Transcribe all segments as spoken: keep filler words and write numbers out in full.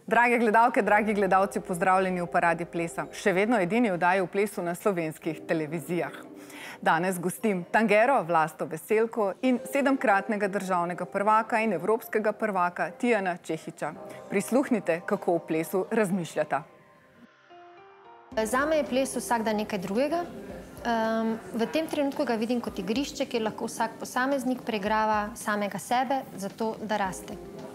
Drage gledalke, dragi gledalci, pozdravljeni v Paradi plesa. Še vedno edini oddaji v plesu na slovenskih televizijah. Danes gostim Tangero, Vlasto Veselko in sedemkratnega državnega prvaka in evropskega prvaka Tijana Čehića. Prisluhnite, kako v plesu razmišljata. Zame je ples vsak dan nekaj drugega. V tem trenutku ga vidim kot igrišče, kjer lahko vsak posameznik preigrava samega sebe, zato da raste.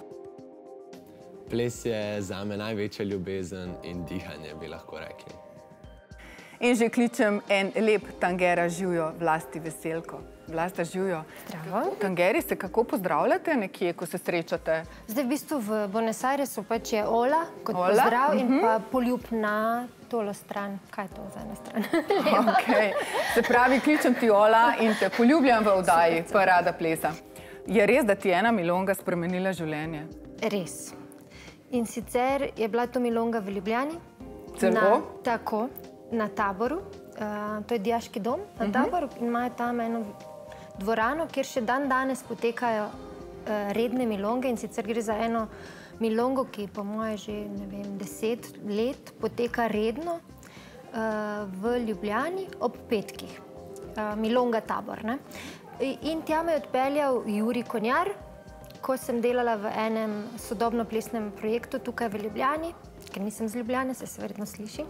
Ples je zame največja ljubezen in dihanje, bi lahko rekli. In že kličem en lep Tangera živjo, Vlasti Veselko. Vlasta živjo. Zdravo. Tangeri, se kako pozdravljate nekje, ko se srečate? Zdaj v bistvu v Buenos Airesu pač je ola kot pozdrav in pa poljub na tolo stran. Kaj je to za eno stran? Okej. Se pravi, kličem ti ola in te poljubljam v oddaji Parada plesa. Je res, da ti je ena milonga spremenila življenje? Res. In sicer je bila to milonga v Ljubljani. Celo? Tako, na Taboru. To je dijaški dom na Taboru in imajo tam eno dvorano, kjer še dan danes potekajo redne milonge in sicer gre za eno milongo, ki po moje že, ne vem, deset let poteka redno v Ljubljani ob petkih. Milonga Tabor, ne? In tja me je odpeljal Jurij Konjar, ko sem delala v enem sodobno plesnem projektu tukaj v Ljubljani, ker nisem z Ljubljane, se se verjetno sliši,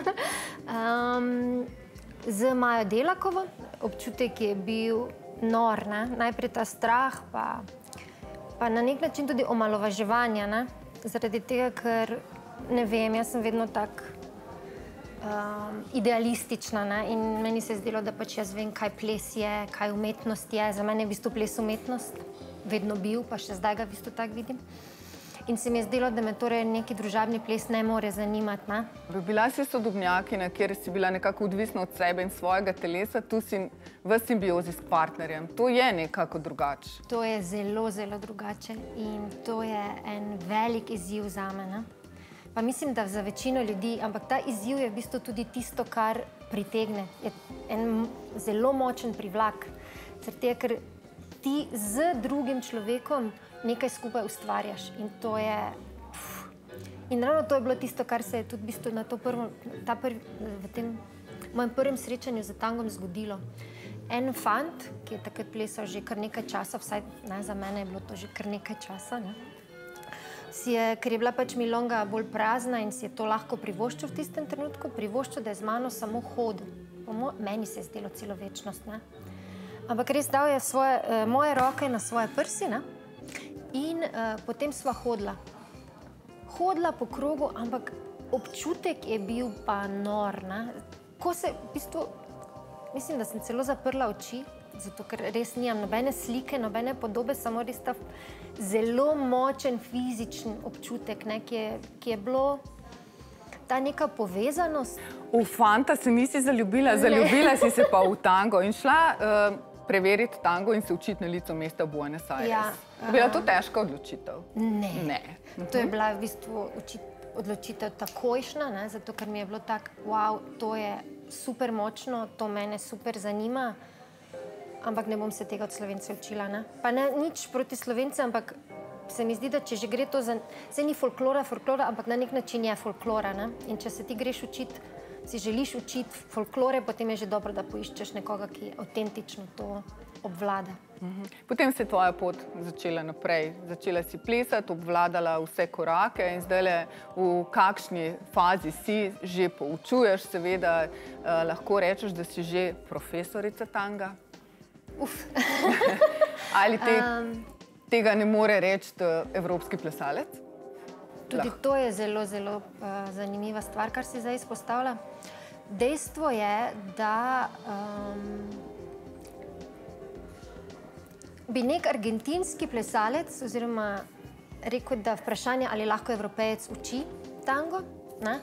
z Majo Delakovo. Občutek je bil nor, ne? Najprej ta strah, pa na nek način tudi omalovaževanja, ne? Zaradi tega, ker, ne vem, jaz sem vedno tak idealistična, ne? In meni se je zdelo, da pač jaz vem, kaj ples je, kaj umetnost je. Za mene je v bistvu ples umetnost. Vedno bil, pa še zdaj ga v bistvu tak vidim. In se mi je zdelo, da me torej neki družabni ples ne more zanimati, ne? Bila si sodobnjakinja, kjer si bila nekako odvisna od sebe in svojega telesa, tu si v simbiozi s partnerjem. To je nekako drugače. To je zelo, zelo drugače in to je en velik izziv zame, ne? Pa mislim, da za večino ljudi, ampak ta izziv je v bistvu tudi tisto, kar pritegne. Je en zelo močen privlak. Zaradi tega, ker ti z drugim človekom nekaj skupaj ustvarjaš in to je... In ravno to je bilo tisto, kar se je tudi v bistvu na to prvo, v tem mojem prvem srečanju z tangom zgodilo. En fant, ki je takrat plesal že kar nekaj časa, vsaj za mene je bilo to že kar nekaj časa, ne, si je, ker je bila pač milonga bolj prazna in si je to lahko privoščil v tistem trenutku, privoščil, da je z mano samo hodil. Meni se je zdelo celo večnost, ne. Ampak res dal je moje roke na svoje prsi, ne, in potem sva hodila. Hodila po krogu, ampak občutek je bil pa nor, ne. Ko se, v bistvu, mislim, da sem celo zaprla oči, zato ker res nimam nobene slike, nobene podobe, samo res ta zelo močen fizičen občutek, ne, ki je bilo ta neka povezanost. V fanta se nisi zaljubila, zaljubila si se pa v tango in šla preveriti tango in se učiti na licu mesta v Buenos Aires. Je bila to težka odločitev? Ne. To je bila v bistvu odločitev takojšnja, ne, zato ker mi je bilo tako, wow, to je super močno, to mene super zanima, ampak ne bom se tega od Slovence učila, ne. Pa ne nič proti Slovencem, ampak se mi zdi, da če že gre to za... Saj ni folklora, folklora, ampak na nek način je folklora, ne. In če se ti greš učiti, si želiš učiti folklore, potem je že dobro, da poiščeš nekoga, ki avtentično to obvlada. Potem se je tvoja pot začela naprej. Začela si plesati, obvladala vse korake in zdajle v kakšni fazi si, že poučuješ, seveda lahko rečeš, da si že profesorica tanga? Uf. Ali tega ne more reči evropski plesalec? Tudi to je zelo, zelo zanimiva stvar, kar si zdaj izpostavlja. Dejstvo je, da bi nek argentinski plesalec, oziroma rekel, da vprašanje, ali lahko Evropejec uči tango, ne,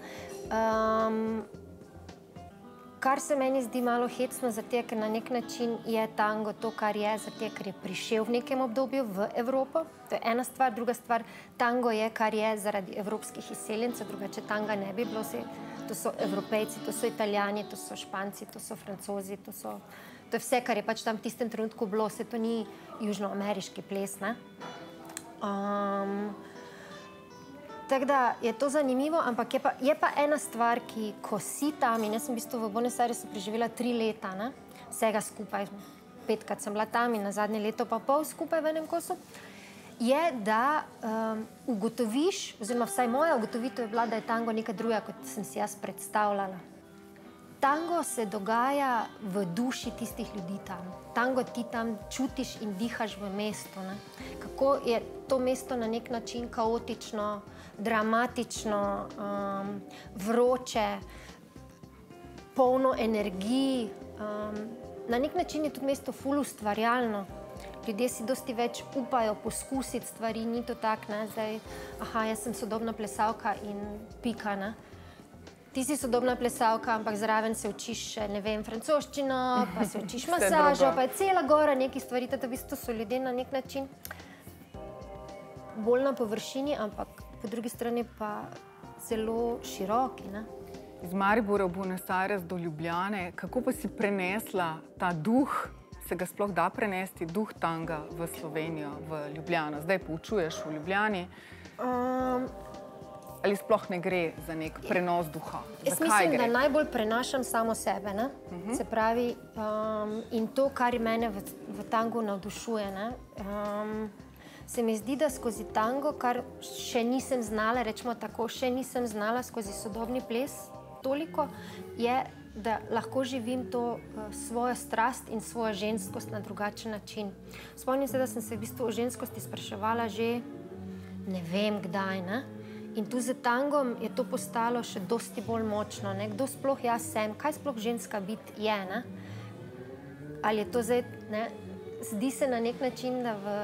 kar se meni zdi malo hecno, zato ker na nek način je tango to, kar je, zato ker je prišel v nekem obdobju v Evropo. To je ena stvar. Druga stvar, tango je, kar je zaradi evropskih izseljencev, drugače tanga ne bi bilo. To so Evropejci, to so Italijani, to so Španci, to so Francozi, to so... To je vse, kar je pač tam v tistem trenutku bilo. Vse to ni južnoameriški ples, ne. tako da je to zanimivo, ampak je pa, je pa ena stvar, ki ko si tam, in jaz sem v bistvu v Buenos Airesu preživela tri leta, ne? Vsega skupaj, petkrat sem bila tam in na zadnje leto pa pol skupaj v enem kosu, je, da um, ugotoviš, oziroma vsaj moja ugotovitev je bila, da je tango nekaj drugega, kot sem si jaz predstavljala. Tango se dogaja v duši tistih ljudi tam. Tango ti tam čutiš in dihaš v mestu. Ne? Kako je to mesto na nek način kaotično, dramatično, um, vroče, polno energiji. Um, na nek način je tudi mesto ful ustvarjalno. Ljudje si dosti več upajo poskusiti stvari, ni to tak, ne, zdaj, aha, jaz sem sodobna plesalka in pika, ne. Ti si sodobna plesalka, ampak zraven se učiš še, ne vem, francoščino, pa se učiš masažo, pa je cela gora nekih stvari, da v bistvu so ljudje na nek način bolj na površini, ampak po drugi strani pa zelo široki, ne. Iz Maribora v Buenos Aires do Ljubljane, kako pa si prenesla ta duh, se ga sploh da prenesti, duh tanga v Slovenijo, v Ljubljano? Zdaj poučuješ v Ljubljani. Um, Ali sploh ne gre za nek prenos duha? Jaz mislim, da najbolj prenašam samo sebe, ne? Uh-huh. Se pravi, um, in to, kar mene v, v tangu navdušuje, ne? Um, se mi zdi, da skozi tango, kar še nisem znala, rečemo tako, še nisem znala skozi sodobni ples toliko, je, da lahko živim to uh, svojo strast in svojo ženskost na drugačen način. Spomnim se, da sem se v bistvu o ženskosti spraševala že ne vem kdaj, ne? In tu z tangom je to postalo še dosti bolj močno, ne? Kdo sploh jaz sem, kaj sploh ženska biti je, ne? Ali je to zdaj, ne? Zdi se na nek način, da v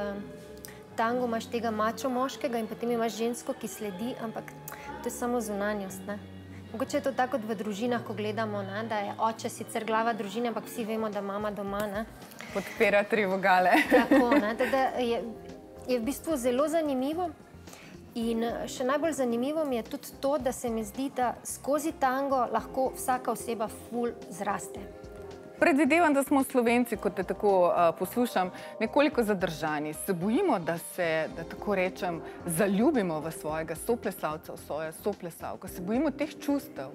tangu imaš tega mačo moškega in potem imaš žensko, ki sledi, ampak to je samo zunanjost, ne? Mogoče je to tako kot v družinah, ko gledamo, ne? Da je oče sicer glava družine, ampak vsi vemo, da mama doma, ne? Podpira tri vogale. Tako, ne? Teda je, je v bistvu zelo zanimivo. In še najbolj zanimivo mi je tudi to, da se mi zdi, da skozi tango lahko vsaka oseba ful zraste. Predvidevam, da smo Slovenci, kot te tako uh, poslušam, nekoliko zadržani. Se bojimo, da se, da tako rečem, zaljubimo v svojega soplesalca, v svojo soplesalko. Se bojimo teh čustev.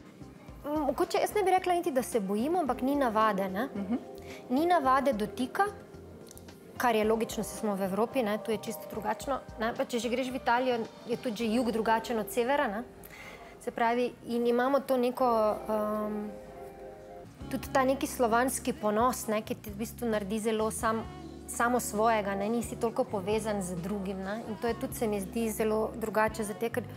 Mogoče jaz ne bi rekla niti, da se bojimo, ampak ni navade, ne? Uh-huh. Ni navade dotika, kar je logično, se smo v Evropi, ne, tu je čisto drugačno. Ne, pa če že greš v Italijo, je tudi že jug drugačen od severa, ne. Se pravi, in imamo to neko, um, tudi ta neki slovanski ponos, ne, ki ti v bistvu naredi zelo sam, samo svojega, ne, nisi toliko povezan z drugim, ne. In to je tudi, se mi zdi, zelo drugače, zato ker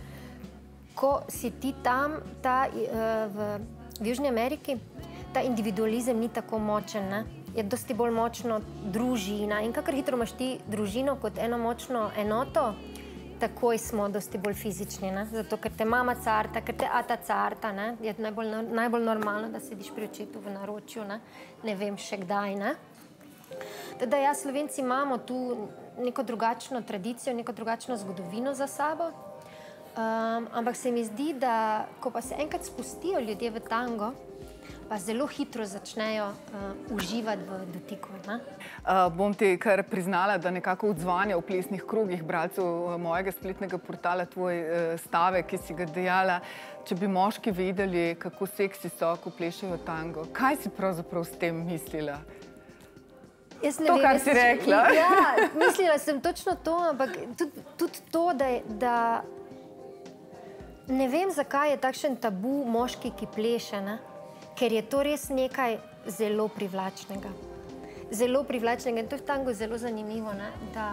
ko si ti tam, ta, uh, v, v Južni Ameriki, ta individualizem ni tako močen, ne. Je dosti bolj močno družina in kakor hitro imaš ti družino kot eno močno enoto, takoj smo dosti bolj fizični, ne? Zato, ker te mama carta, ker te ata carta, ne? Je najbolj, najbolj normalno, da sediš pri očetu v naročju, ne? Ne vem še kdaj, ne? Teda ja, Slovenci imamo tu neko drugačno tradicijo, neko drugačno zgodovino za sabo, um, ampak se mi zdi, da ko pa se enkrat spustijo ljudje v tango, pa zelo hitro začnejo uh, uživati v dotiku. Ne? Uh, bom ti kar priznala, da nekako odzvanja v plesnih krogih bralcev mojega spletnega portala tvoj uh, stavek, ki si ga dejala, če bi moški vedeli, kako seksi so, ko plešejo tango. Kaj si pravzaprav s tem mislila? Jaz ne to, vem, kar si rekla. Ja, mislila sem točno to, ampak tudi, tudi to, da, da ne vem, zakaj je takšen tabu moški, ki pleše, ne? Ker je to res nekaj zelo privlačnega. Zelo privlačnega in to je v tangu zelo zanimivo, ne? Da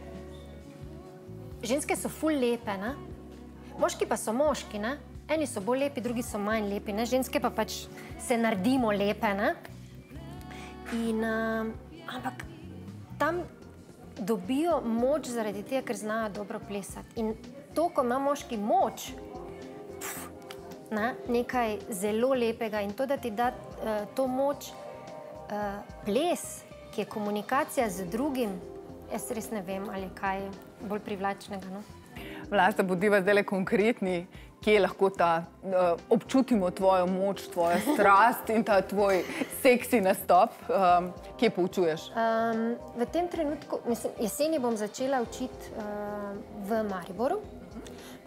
ženske so ful lepe, ne? Moški pa so moški, ne? Eni so bolj lepi, drugi so manj lepi, ne? Ženske pa pač se naredimo lepe, ne? In, uh, ampak tam dobijo moč zaradi tega, ker znajo dobro plesati. In to, ko ima moški moč, Ne, nekaj zelo lepega in to, da ti da uh, to moč uh, ples, ki je komunikacija z drugim, jaz res ne vem, ali kaj bolj privlačnega. No? Vlasta, bodiva zdajle konkretni, kje lahko ta, uh, občutimo tvojo moč, tvojo strast in ta tvoj seksi nastop, um, kje poučuješ? Um, v tem trenutku, mislim, jeseni bom začela učiti uh, v Mariboru.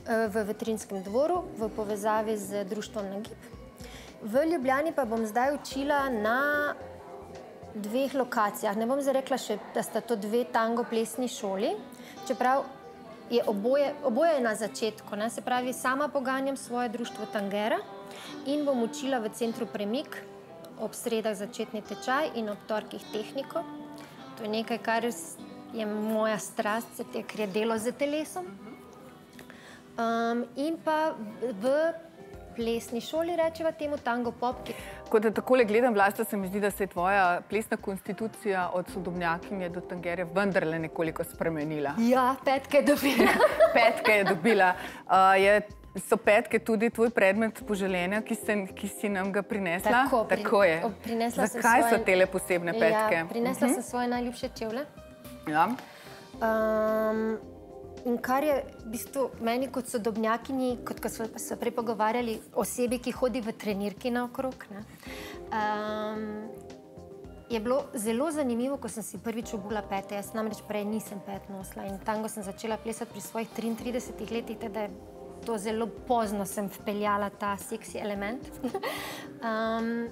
v Vetrinskem dvoru v povezavi z društvom Nagib. V Ljubljani pa bom zdaj učila na dveh lokacijah. Ne bom zdaj rekla še, da sta to dve tango plesni šoli, čeprav je oboje, oboje je na začetku. Ne? Se pravi, sama poganjam svoje društvo Tangera in bom učila v centru Premik ob sredah začetni tečaj in ob torkih tehniko. To je nekaj, kar je moja strast, ker je delo z telesom. Um, in pa v plesni šoli rečeva temu tango pop. Ko da takole gledam, Vlasta, se mi zdi, da se je tvoja plesna konstitucija od sodobnjakinje do tangerja vendarle nekoliko spremenila. Ja, petke je dobila. Petke je dobila. Uh, je, so petke tudi tvoj predmet poželenja, ki, se, ki si nam ga prinesla? Tako, pri, Tako je. Prinesla Zakaj svoje, so tele posebne petke? Ja, prinesla uh-huh. sem svoje najljubše čevlje. Ja. Um, in kar je v bistvu meni kot sodobnjakinji, kot ko smo se prej pogovarjali, osebi, ki hodi v trenirki naokrog, ne, um, je bilo zelo zanimivo, ko sem si prvič obula pete. Jaz namreč prej nisem pet nosila in tango sem začela plesati pri svojih triintridesetih letih, teda je to zelo pozno sem vpeljala ta seksi element. um,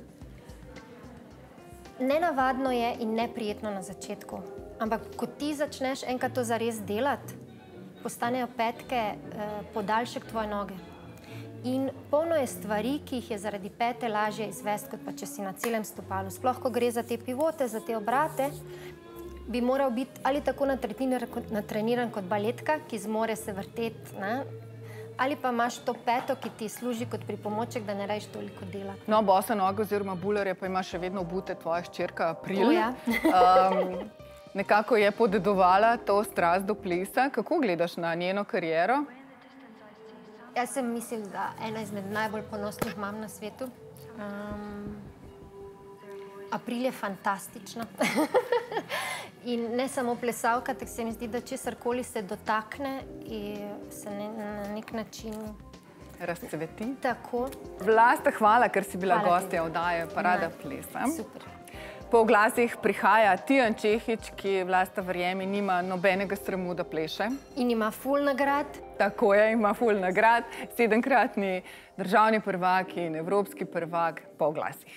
nenavadno je in neprijetno na začetku. Ampak, ko ti začneš enkrat to zares delati, postanejo petke eh, podaljšek tvoje noge. In polno je stvari, ki jih je zaradi pete lažje izvesti, kot pa če si na celem stopalu. Sploh, ko gre za te pivote, za te obrate, bi moral biti ali tako natreniran kot baletka, ki zmore se vrteti, ne? Ali pa imaš to peto, ki ti služi kot pripomoček, da ne rajš toliko dela. No, bosa noga oziroma bulerje pa ima še vedno obute tvoja hčerka April. O, ja. um, nekako je podedovala to strast do plesa. Kako gledaš na njeno kariero? Jaz sem mislim, da ena izmed najbolj ponosnih mam na svetu. Um, April je fantastična. In ne samo plesalka, tako se mi zdi, da česarkoli se dotakne in se ne, na nek način razcveti. Tako. Vlasta, hvala, ker si bila Hvala gostja oddaje Parada plesa. Super. Po oglasih prihaja Tijan Čehić, ki, Vlasta, verjemi, nima nobenega sramu, da pleše. In ima ful nagrad. Tako je, ima ful nagrad. Sedemkratni državni prvak in evropski prvak po oglasih.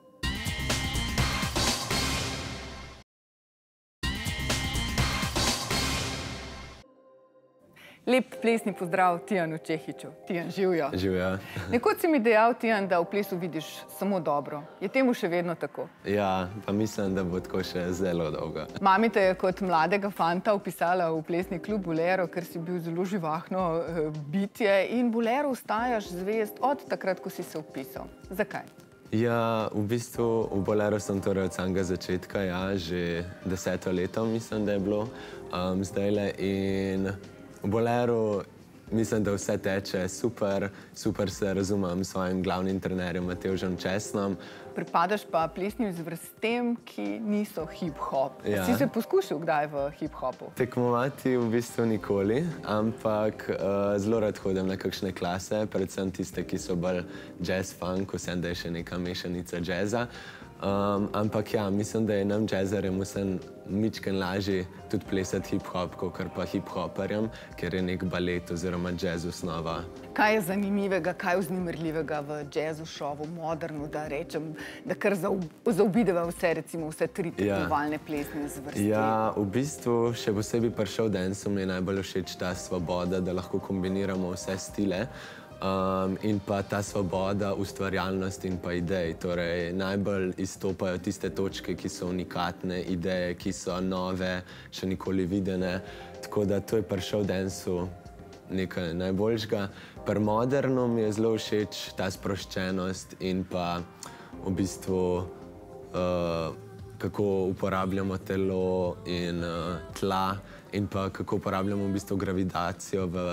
Lep plesni pozdrav Tijanu Čehiću. Tijan, živjo. Živjo. Nekoč si mi dejal, Tijan, da v plesu vidiš samo dobro. Je temu še vedno tako? Ja, pa mislim, da bo tako še zelo dolgo. Mami te je kot mladega fanta vpisala v plesni klub Bolero, ker si bil zelo živahno bitje in Bolero ostajaš zvest od takrat, ko si se vpisal. Zakaj? Ja, v bistvu v Bolero sem torej od samega začetka, ja, že deseto leto mislim, da je bilo um, zdajle in v Boleru mislim, da vse teče super, super se razumem s svojim glavnim trenerjem Matevžem Česnom. Pripadaš pa plesnim zvrstem, ki niso hip-hop. Ja. Si se poskušal kdaj v hip-hopu? Tekmovati v bistvu nikoli, ampak uh, zelo rad hodim na kakšne klase, predvsem tiste, ki so bolj jazz-funk, vsem da je še neka mešanica jazza. Um, ampak ja, mislim, da je nam jazzerjem vsem mičken lažje tudi plesati hip-hop, kot pa hip-hoperjem, ker je nek balet oziroma jazz osnova. Kaj je zanimivega, kaj je vznemirljivega v jazzu šovu, modernu, da rečem, da kar zaobideva vse, recimo vse tri tekmovalne plesne zvrsti? Ja, v bistvu še posebej pri showdancu mi je najbolj všeč ta svoboda, da lahko kombiniramo vse stile. Um, in pa ta svoboda, ustvarjalnost in pa idej. Torej, najbolj izstopajo tiste točke, ki so unikatne, ideje, ki so nove, še nikoli videne. Tako da to je pri showdancu nekaj najboljšega. Pri modernu mi je zelo všeč ta sproščenost in pa v bistvu uh, kako uporabljamo telo in uh, tla in pa kako uporabljamo v bistvu gravitacijo v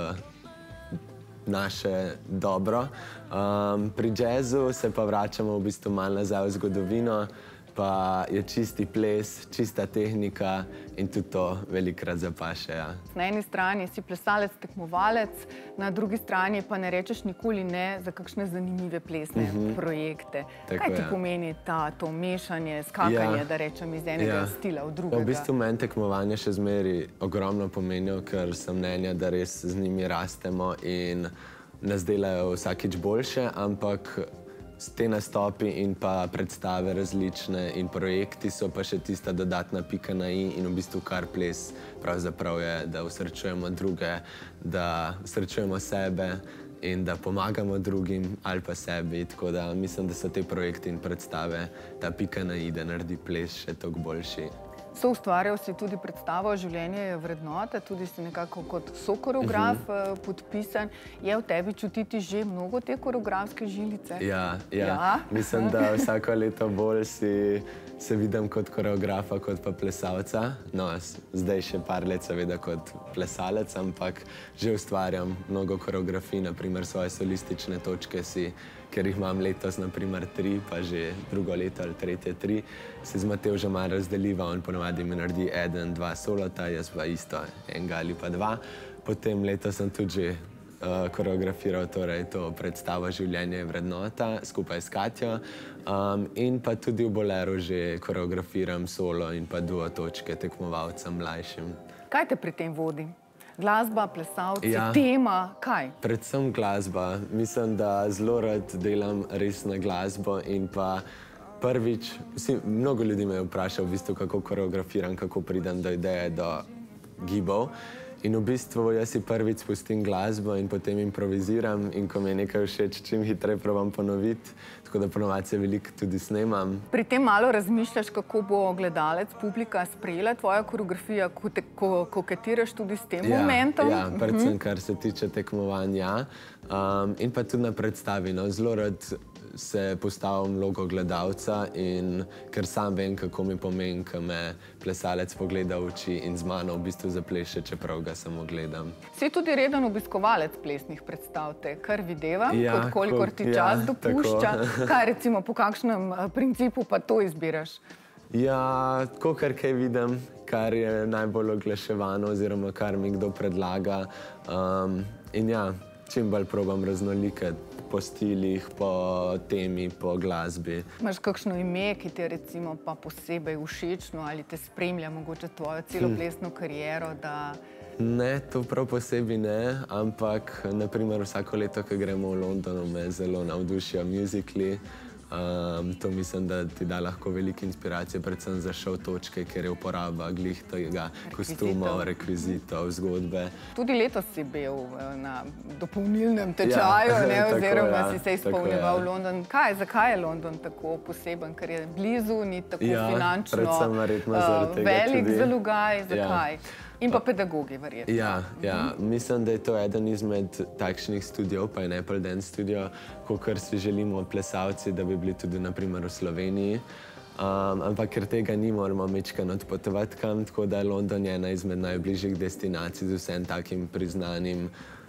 naše dobro. Um, pri jazzu se pa vračamo v bistvu malo nazaj v zgodovino, pa je čisti ples, čista tehnika in tudi to velikokrat zapaše. Ja. Na eni strani si plesalec, tekmovalec, na drugi strani pa ne rečeš nikoli ne za kakšne zanimive plesne mm-hmm. projekte. Tako, Kaj ti ja. pomeni ta, to mešanje, skakanje, ja. da rečem, iz enega ja. stila v drugega? V bistvu meni tekmovanje še zmeri ogromno pomenijo, ker sem mnenja, da res z njimi rastemo in nas delajo vsakič boljše, ampak te nastopi in pa predstave različne in projekti so pa še tista dodatna pika na i in v bistvu kar ples pravzaprav je, da usrečujemo druge, da srečujemo sebe in da pomagamo drugim ali pa sebi. Tako da mislim, da so te projekti in predstave ta pika na i, da naredi ples še toliko boljši. Soustvarjal si tudi predstavo Življenje je vrednota, tudi si nekako kot sokoreograf uh-huh. podpisan. Je v tebi čutiti že mnogo te koreografske žilice? Ja, ja. ja? Mislim, da vsako leto bolj si, se vidim kot koreografa, kot pa plesalca. No, zdaj še par let seveda kot plesalec, ampak že ustvarjam mnogo koreografij, naprimer svoje solistične točke si, ker jih imam letos naprimer tri, pa že drugo leto ali tretje tri, se z Matevžem malo razdeliva, on ponovadi mi naredi eden, dva solota, jaz pa isto, enega ali pa dva. Potem letos sem tudi že uh, koreografiral torej to predstavo Življenje je vrednota skupaj s Katjo um, in pa tudi v Boleru že koreografiram solo in pa duo točke tekmovalcem mlajšim. Kaj te pri tem vodi? Glasba, plesalci, ja, tema, kaj? Predvsem glasba. Mislim, da zelo rad delam res na glasbo in pa prvič, vsi, mnogo ljudi me je vprašal, v bistvu, kako koreografiram, kako pridem do ideje, do gibov. In v bistvu jaz si prvič spustim glasbo in potem improviziram in ko mi je nekaj všeč, čim hitreje probam ponoviti, tako da ponovadi se veliko tudi snemam. Pri tem malo razmišljaš, kako bo gledalec, publika sprejela tvoja koreografija, ko, te, ko koketiraš tudi s tem ja, momentom? Ja, predvsem kar se tiče tekmovanja um, in pa tudi na predstavi. No, zelo rad se postavim vlogo gledalca in ker sam vem, kako mi pomeni, ko me plesalec pogleda v oči in z mano v bistvu zapleše, čeprav ga samo gledam. Si tudi reden obiskovalec plesnih predstav, te kar videvam, ja, kot kolikor ti ja, čas dopušča. Tako. Kaj recimo, po kakšnem principu pa to izbiraš? Ja, tako kar kaj vidim, kar je najbolj oglaševano oziroma kar mi kdo predlaga. Um, in ja, čim bolj probam raznolikati po stilih, po temi, po glasbi. Imaš kakšno ime, ki ti je recimo pa posebej všečno ali te spremlja mogoče tvojo celo plesno kariero, da... Ne, to prav posebej ne, ampak naprimer vsako leto, ko gremo v Londonu, me zelo navdušijo musicali. Um, to mislim, da ti da lahko veliko inspiracije, predvsem za šov točke, ker je uporaba glih tega kostumov, rekvizitov, zgodbe. Tudi letos si bil na dopolnilnem tečaju, ja, ne, oziroma tako, ja, si se izpolnjeval v London. Kaj, zakaj je London tako poseben? Ker je blizu, ni tako ja, finančno uh, velik zalogaj, zakaj? Ja. In pa pedagogi, verjetno. Ja, ja, mislim, da je to eden izmed takšnih studiov, pa je Apple Dance Studio, kakor si želimo plesalci, da bi bili tudi naprimer v Sloveniji. Um, ampak ker tega ni, moramo mečkano odpotovati kam, tako da London je ena izmed najbližjih destinacij z vsem takim priznanim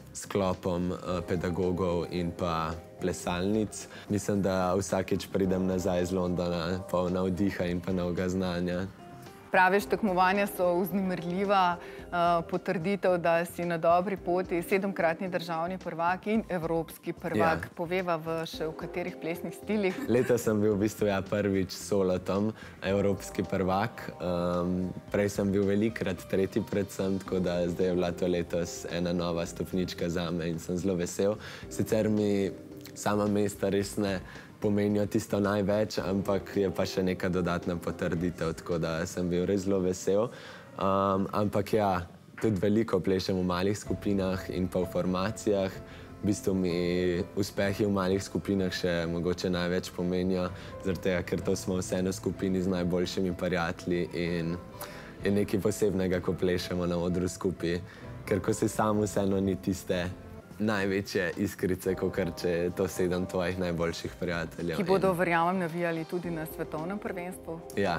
sklopom uh, pedagogov in pa plesalnic. Mislim, da vsakeč pridem nazaj iz Londona, poln navdiha in pa novega znanja. Praviš, tekmovanja so vznemirljiva uh, potrditev, da si na dobri poti, sedemkratni državni prvak in evropski prvak. Ja. Poveva v še v katerih plesnih stilih? Letos sem bil v bistvu ja prvič solotom, evropski prvak. Um, prej sem bil velikrat tretji predvsem, tako da zdaj je bila to letos ena nova stopnička zame in sem zelo vesel. Sicer mi sama mesta res ne pomenijo tisto največ, ampak je pa še neka dodatna potrditev, tako da sem bil res zelo vesel. Um, ampak ja, tudi veliko plešem v malih skupinah in pa v formacijah. V bistvu mi uspehi v malih skupinah še mogoče največ pomenijo, zaradi tega, ker to smo vseeno skupini z najboljšimi prijatelji in je nekaj posebnega, ko plešemo na odru skupaj, ker ko si sam vseeno ni tiste največje iskrice, kakor če je to sedem tvojih najboljših prijateljev. Ki bodo, verjamem, navijali tudi na svetovnem prvenstvu. Ja,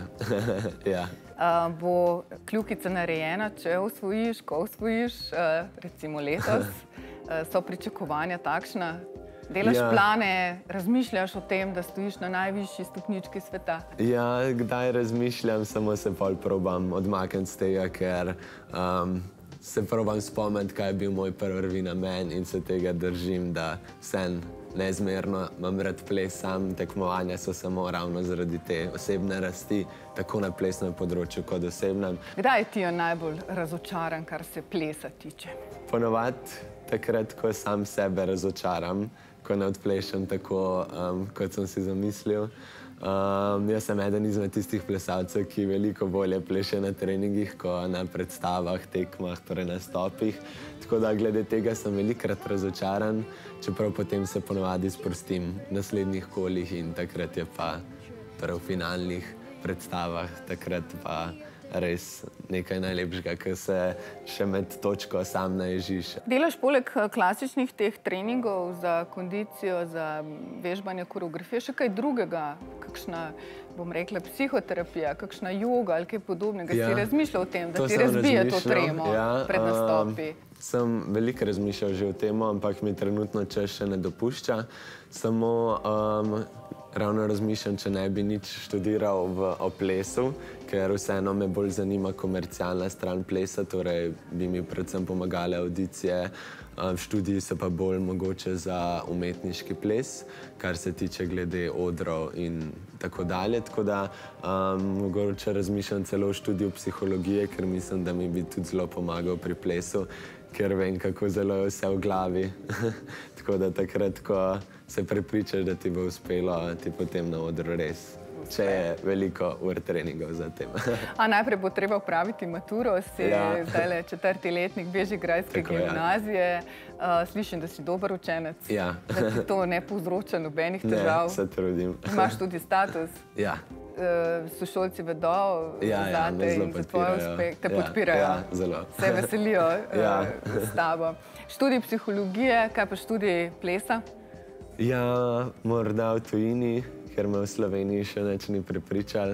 ja. Uh, bo kljukica narejena, če osvojiš, ko osvojiš, uh, recimo letos. Uh, so pričakovanja takšna? Delaš plane, razmišljaš o tem, da stojiš na najvišji stopnički sveta? Ja, kdaj razmišljam, samo se pol probam odmakniti z tega, ker se probam spomniti, kaj je bil moj prvi namen in se tega držim, da vsem neizmerno imam rad ples sam. Tekmovanja so samo ravno zaradi te osebne rasti, tako na plesnem področju kot osebnem. Kdaj ti je najbolj razočaran, kar se plesa tiče? Ponovadi takrat, ko sam sebe razočaram, ko ne odplešem tako, kot sem si zamislil. Jaz sem eden izmed tistih plesalcev, ki veliko bolje pleše na treningih, kot na predstavah, tekmah, torej nastopih. Tako da glede tega sem velikokrat razočaran, čeprav potem se ponovadi sprostim v naslednjih kolih in takrat je pa, torej v finalnih predstavah, takrat pa res nekaj najlepšega, ker se še med točko sam naježiš. Delaš poleg klasičnih teh treningov za kondicijo, za vežbanje koreografije, še kaj drugega? Kakšna, bom rekla, psihoterapija, kakšna joga ali kaj podobnega? Si razmišljal o tem, da ti razbije to tremo pred nastopi? Sem veliko razmišljal že o tem, ampak mi trenutno čas še ne dopušča. Samo ravno razmišljam, če ne bi nič študiral o plesu, ker vseeno me bolj zanima komercialna stran plesa, torej bi mi predvsem pomagale audicije, v študiji se pa bolj mogoče za umetniški ples, kar se tiče glede odrov in tako dalje. Tako da mogoče razmišljam celo o študiju psihologije, ker mislim, da mi bi tudi zelo pomagal pri plesu, ker vem, kako zelo je vse v glavi. Tako da takrat, ko se prepričaš, da ti bo uspelo, ti potem na odru res. Če je veliko ur treningov za tem. A najprej bo treba opraviti maturo, si zdajle četrti letnik bežigrajske gimnazije. Slišim, da si dober učenec, da ti to ne povzroča nobenih težav. Ne, se trudim. Imaš tudi status? Ja. Sošolci vedo zate in za tvoj uspeh, te podpirajo. Ja, zelo. Se veselijo s tabo. Študij psihologije, kaj pa študij plesa? Ja, morda v tujini, ker me v Sloveniji še nič ni prepričal.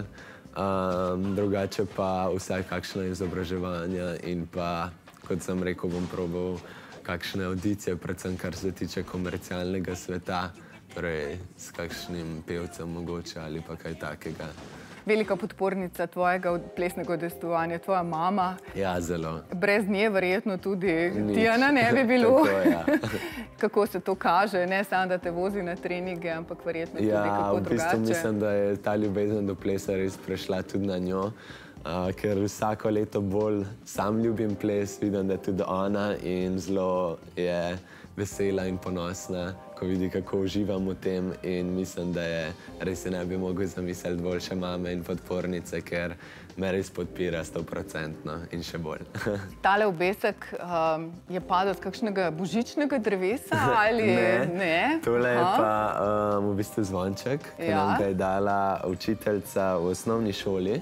Drugače pa vsaj kakšna izobraževanja in pa, kot sem rekel, bom probal kakšne audicije, predvsem kar se tiče komercialnega sveta, torej s kakšnim pevcem mogoče ali pa kaj takega. Velika podpornica tvojega plesnega udejstvovanja, tvoja mama. Ja, zelo. Brez nje verjetno tudi Tijana ne bi bilo. Tako, ja. Kako se to kaže, ne samo, da te vozi na treninge, ampak verjetno tudi kako drugače. Ja, v bistvu mislim, da je ta ljubezen do plesa res prešla tudi na njo, ker vsako leto bolj sam ljubim ples, vidim, da tudi ona in zelo je vesela in ponosna, ko vidi, kako uživam v tem in mislim, da je res se ne bi mogel zamisliti boljše mame in podpornice, ker me res podpira stoprocentno in še bolj. Tale obesek je padel z kakšnega božičnega drevesa ali ne? Tole je pa v bistvu zvonček, ki nam ga je dala učiteljica v osnovni šoli.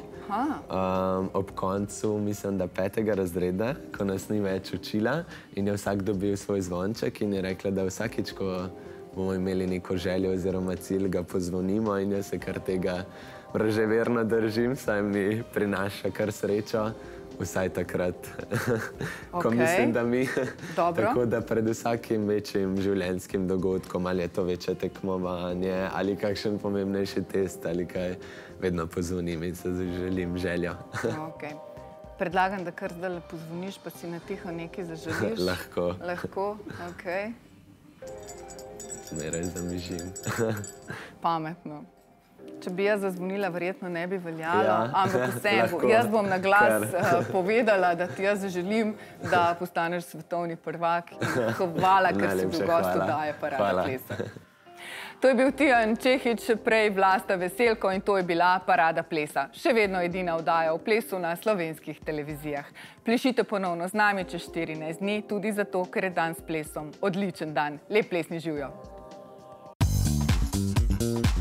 Ob koncu, mislim, da petega razreda, ko nas ni več učila in je vsak dobil svoj zvonček in je rekla, da vsakič, ko bomo imeli neko željo oziroma cilj, ga pozvonimo in jaz se kar tega vraževerno držim, saj mi prinaša kar srečo, vsaj takrat, ko mislim, da mi. Tako da pred vsakim večjim življenjskim dogodkom, ali je to večje tekmovanje, ali kakšen pomembnejši test, ali kaj, vedno pozvonim in se želim željo. Predlagam, da kar zdaj pozvoniš, pa si na tiho nekaj zaželiš. Lahko. Lahko, okej. Zmeraj zamižim. Pametno. Če bi jaz zazvonila, verjetno ne bi veljalo, ampak vsem, jaz bom na glas povedala, da ti jaz želim, da postaneš svetovni prvak in hvala, ker si bil gost oddaje Parada plesa. To je bil Tijan Čehić, prej Vlasta Veselko in to je bila Parada plesa. Še vedno edina oddaja o plesu na slovenskih televizijah. Plešite ponovno z nami čez štirinajst dni, tudi zato, ker je dan s plesom. Odličen dan. Lep plesni živjo.